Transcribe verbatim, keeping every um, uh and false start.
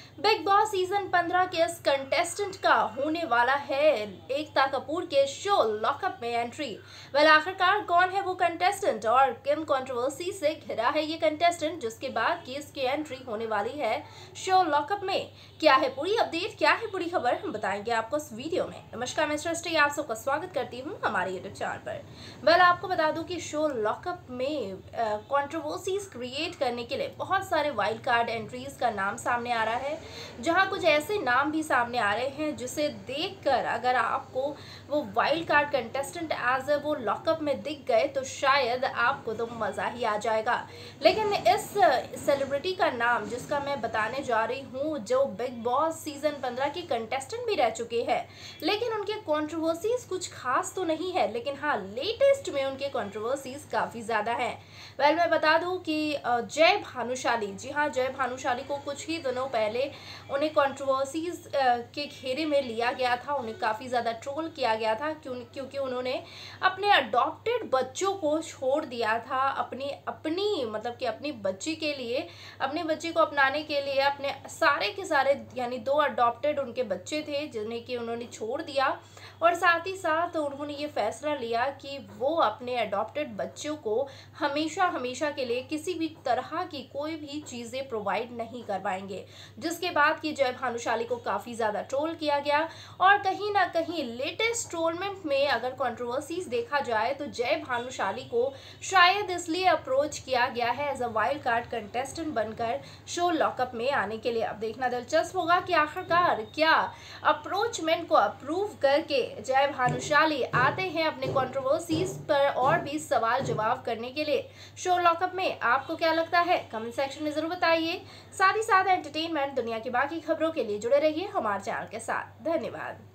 Big boss season पंद्रह के इस कंटेस्टेंट का होने वाला है एकता कपूर के शो लॉकअप में एंट्री। वेल आखिरकार कौन है वो कंटेस्टेंट और किन कंट्रोवर्सी से घिरा है ये कंटेस्टेंट जिसके बाद की इसकी एंट्री होने वाली है शो लॉकअप में। क्या है पूरी अपडेट, क्या है पूरी खबर, हम बताएंगे आपको इस वीडियो में। नमस्कार, मैं सृष्टि आप सबका स्वागत करती हूँ हमारे यूट्यूब चैनल पर। वेल आपको बता दूं कि शो लॉकअप में कंट्रोवर्सीज क्रिएट करने के लिए बहुत सारे वाइल्ड कार्ड एंट्रीज का नाम सामने आ रहा है, जहां कुछ ऐसे नाम भी सामने आ रहे हैं जिसे देखकर अगर आपको वो वाइल्ड कार्ड कंटेस्टेंट एज वो लॉकअप में दिख गए तो शायद आपको तो मज़ा ही आ जाएगा। लेकिन इस सेलिब्रिटी का नाम जिसका मैं बताने जा रही हूँ, जो बिग बॉस सीजन पंद्रह की कंटेस्टेंट भी रह चुके हैं, लेकिन उनके कंट्रोवर्सीज कुछ खास तो नहीं है, लेकिन हाँ लेटेस्ट में उनके कंट्रोवर्सीज काफ़ी ज़्यादा हैं। वेल मैं बता दूं कि जय भानुशाली, जी हाँ जय भानुशाली को कुछ ही दिनों पहले उन्हें कंट्रोवर्सीज के घेरे में लिया गया था, उन्हें काफ़ी ज़्यादा ट्रोल किया गया था क्यों क्योंकि उन्होंने अपने अडॉप्टेड बच्चों को छोड़ दिया था अपनी अपनी मतलब कि अपनी बच्ची के लिए, अपनी बच्ची को अपनाने के लिए अपने सारे के सारे यानी दो अडॉप्टेड उनके बच्चे थे जिन्हें कि उन्होंने छोड़ दिया, और साथ ही साथ उन्होंने ये फैसला लिया कि वो अपने अडॉप्टेड बच्चों को हमेशा हमेशा के लिए किसी भी तरह की कोई भी चीज़ें प्रोवाइड नहीं कर पाएंगे, जिसके बाद कि जय भानुशाली को काफ़ी ज़्यादा ट्रोल किया गया। और कहीं ना कहीं लेटेस्ट ट्रोलमेंट में अगर कंट्रोवर्सीज देखा जाए तो जय भानुशाली को शायद इसलिए अप्रोच किया गया है as a wild card contestant बनकर शो लॉकअप में आने के लिए। अब देखना दिलचस्प होगा कि आखिरकार क्या अप्रोचमेंट को अप्रूव करके जय भानुशाली आते हैं अपने कंट्रोवर्सीज पर और भी सवाल जवाब करने के लिए शो लॉकअप में। आपको क्या लगता है कमेंट सेक्शन में जरूर बताइए। साथ ही साथ एंटरटेनमेंट दुनिया की बाकी खबरों के लिए जुड़े रहिए हमारे चैनल के साथ। धन्यवाद।